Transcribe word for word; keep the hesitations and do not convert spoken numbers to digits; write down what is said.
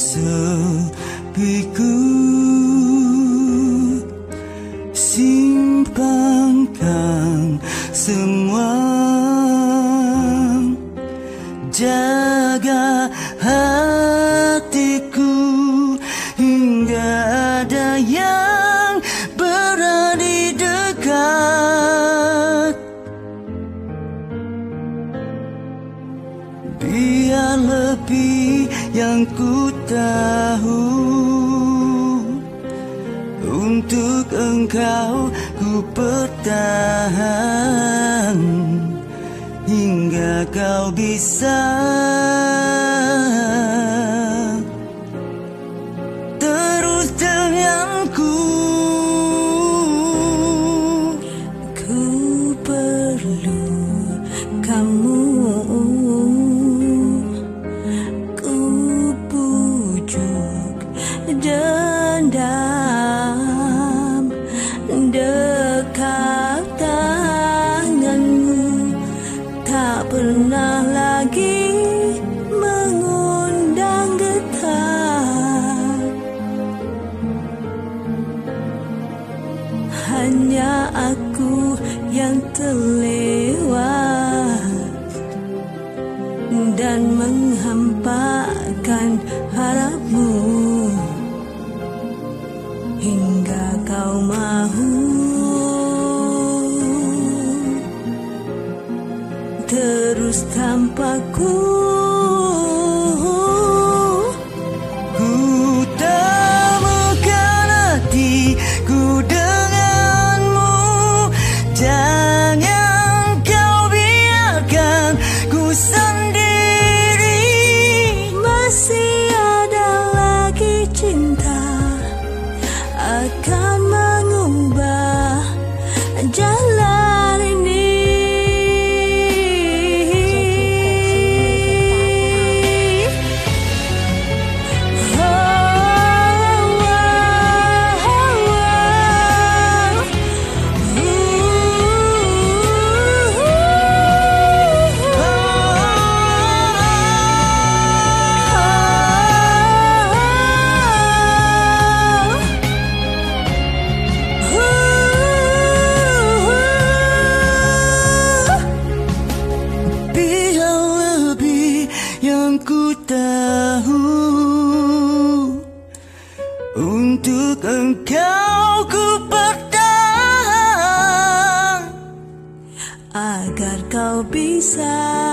sepiku, simpangkan semua, jaga hatiku hingga ada yang berani dekat. Biar lebih yang ku tahu, untuk engkau ku bertahan hingga kau bisa terus denganku. Ku perlu kamu, ku pujuk dendam dekat tanganmu, tak pernah lagi mengundang getar. Hanya aku yang terlewat dan menghampakan harapmu hingga kau mahu terus tanpaku. Ku temukan hatiku denganmu, jangan kau biarkan ku sendiri. Masih ada lagi cinta akan mengubah jalan ini. Ku tahu, untuk engkau ku bertahan agar kau bisa